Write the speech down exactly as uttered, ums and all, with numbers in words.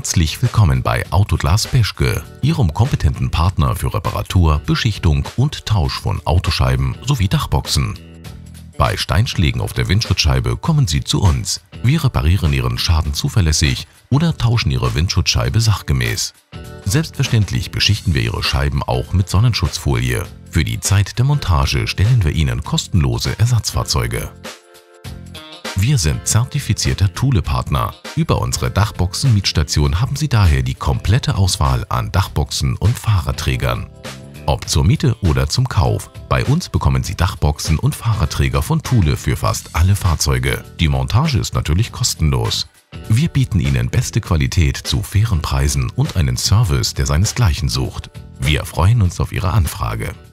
Herzlich willkommen bei Autoglas Peschke, Ihrem kompetenten Partner für Reparatur, Beschichtung und Tausch von Autoscheiben sowie Dachboxen. Bei Steinschlägen auf der Windschutzscheibe kommen Sie zu uns. Wir reparieren Ihren Schaden zuverlässig oder tauschen Ihre Windschutzscheibe sachgemäß. Selbstverständlich beschichten wir Ihre Scheiben auch mit Sonnenschutzfolie. Für die Zeit der Montage stellen wir Ihnen kostenlose Ersatzfahrzeuge. Wir sind zertifizierter Thule-Partner. Über unsere Dachboxen-Mietstation haben Sie daher die komplette Auswahl an Dachboxen und Fahrradträgern. Ob zur Miete oder zum Kauf, bei uns bekommen Sie Dachboxen und Fahrradträger von Thule für fast alle Fahrzeuge. Die Montage ist natürlich kostenlos. Wir bieten Ihnen beste Qualität zu fairen Preisen und einen Service, der seinesgleichen sucht. Wir freuen uns auf Ihre Anfrage.